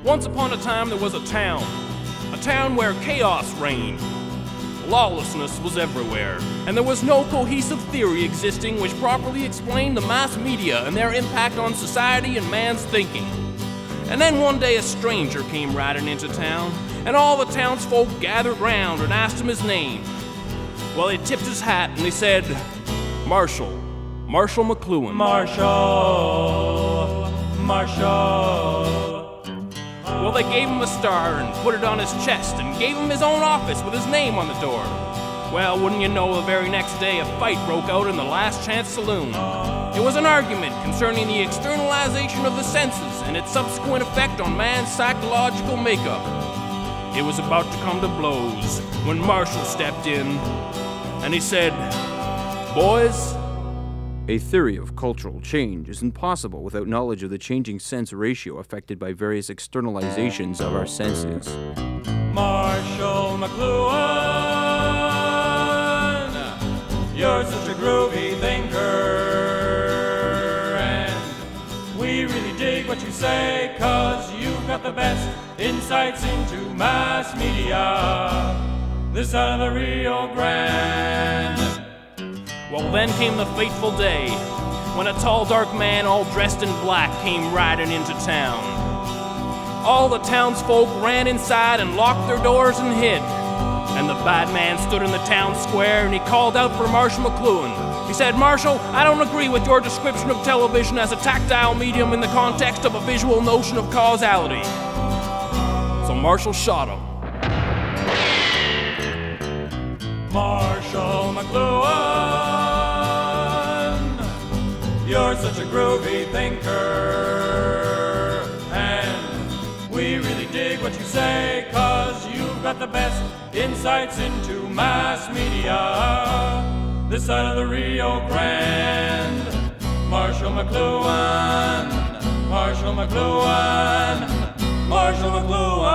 Once upon a time there was a town where chaos reigned. Lawlessness was everywhere, and there was no cohesive theory existing which properly explained the mass media and their impact on society and man's thinking. And then one day a stranger came riding into town, and all the townsfolk gathered round and asked him his name. Well, he tipped his hat and he said, Marshall McLuhan. Marshall. Well, they gave him a star and put it on his chest and gave him his own office with his name on the door. Well, wouldn't you know, the very next day a fight broke out in the Last Chance Saloon. It was an argument concerning the externalization of the senses and its subsequent effect on man's psychological makeup. It was about to come to blows when Marshall stepped in and he said, "Boys, a theory of cultural change isn't possible without knowledge of the changing sense ratio affected by various externalizations of our senses." Marshall McLuhan, you're such a groovy thinker, and we really dig what you say, 'cause you've got the best insights into mass media, this side of the Rio Grande. Well, then came the fateful day when a tall, dark man all dressed in black came riding into town. All the townsfolk ran inside and locked their doors and hid. And the bad man stood in the town square and he called out for Marshall McLuhan. He said, "Marshall, I don't agree with your description of television as a tactile medium in the context of a visual notion of causality." So Marshall shot him. Marshall McLuhan, you're such a groovy thinker, and we really dig what you say, 'cause you've got the best insights into mass media, this side of the Rio Grande. Marshall McLuhan, Marshall McLuhan, Marshall McLuhan.